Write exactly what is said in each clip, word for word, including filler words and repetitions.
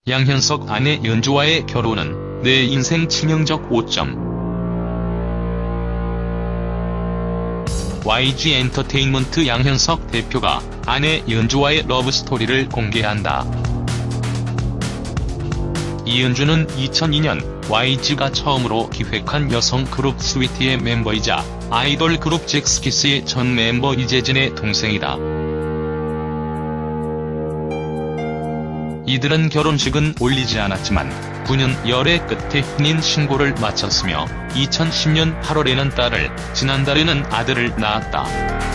양현석 아내 연주와의 결혼은 내 인생 치명적 오점. 와이지 엔터테인먼트 양현석 대표가 아내 연주와의 러브스토리를 공개한다. 이연주는 이천이 년 와이지가 처음으로 기획한 여성 그룹 스위티의 멤버이자 아이돌 그룹 잭스키스의 전 멤버 이재진의 동생이다. 이들은 결혼식은 올리지 않았지만 구 년 열애 끝에 혼인 신고를 마쳤으며 이천십 년 팔월에는 딸을, 지난달에는 아들을 낳았다.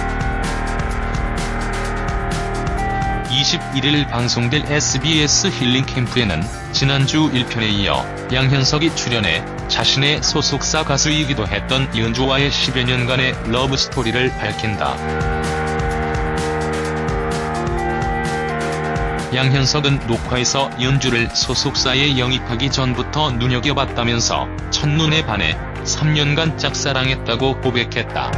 이십일 일 방송될 에스비에스 힐링 캠프에는 지난주 일 편에 이어 양현석이 출연해 자신의 소속사 가수이기도 했던 연주와의 십여 년간의 러브스토리를 밝힌다. 양현석은 녹화에서 연주를 소속사에 영입하기 전부터 눈여겨봤다면서 첫눈에 반해 삼 년간 짝사랑했다고 고백했다.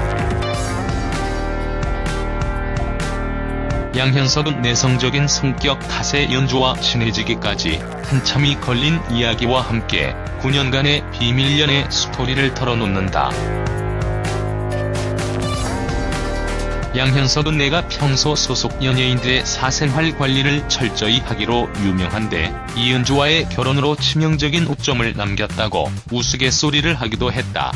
양현석은 내성적인 성격 탓에 연주와 친해지기까지 한참이 걸린 이야기와 함께 구 년간의 비밀 연애 스토리를 털어놓는다. 양현석은 내가 평소 소속 연예인들의 사생활 관리를 철저히 하기로 유명한데 이연주와의 결혼으로 치명적인 오점을 남겼다고 우스갯소리를 하기도 했다.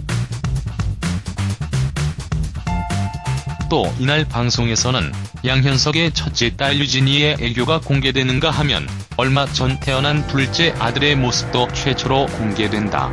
또 이날 방송에서는 양현석의 첫째 딸 유진이의 애교가 공개되는가 하면 얼마 전 태어난 둘째 아들의 모습도 최초로 공개된다.